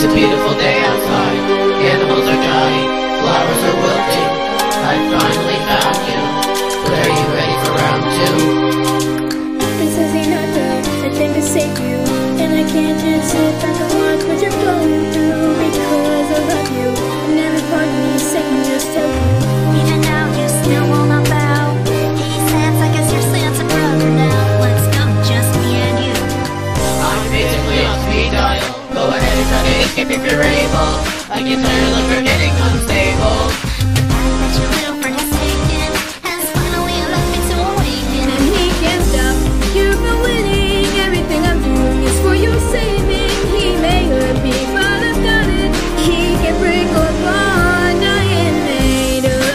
a beautiful day outside. Animals are dying, flowers are wilting. I finally found you, but are you ready for round two? Princess Hinata, I came to save you, and I can't just sit back and watch what you're going through, because I love you, and every part of me is saying just tell you. Even now you still will not bow. Hey Sans, I guess you're Sans' brother now. Let's go, just me and you. I'm basically on speed dial. Go ahead and try to escape if you're able. I get tired of forgetting unstable. The fact that you're a little forsaken has finally allowed me to awaken. And he can't stop you from winning. Everything I'm doing is for your saving. He may hurt me, but I've got it. He can break or bond. I am made of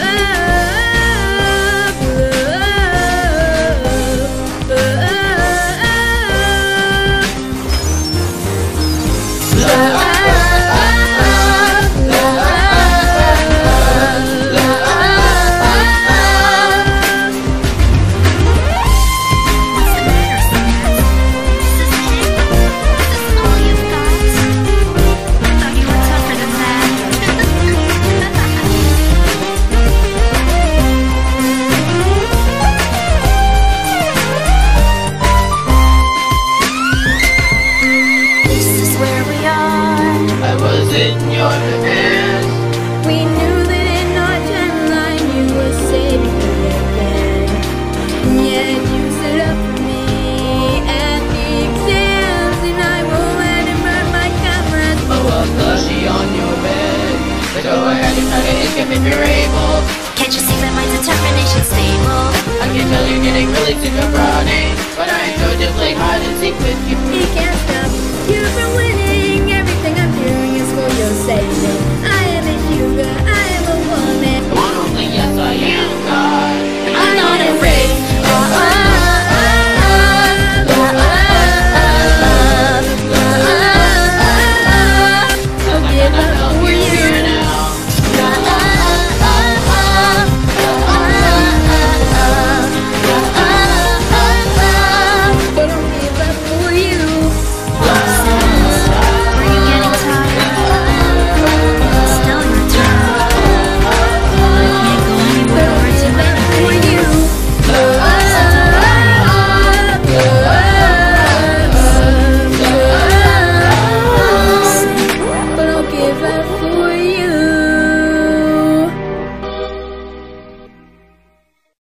What's the matter, Sans? This is it? This is all you've got? I thought you were tougher than that. This is where we are. I was in your hands. we knew that in our timeline you were saving me again. Yet you stood up for me at the exams, and I won't let him burn my cameras. Oh, a plushie on your bed. So go ahead and try to escape if you're able. Can't you see that my determination's stable? I can tell you're getting really sick of running, but I enjoy to play hide and seek with you. He can't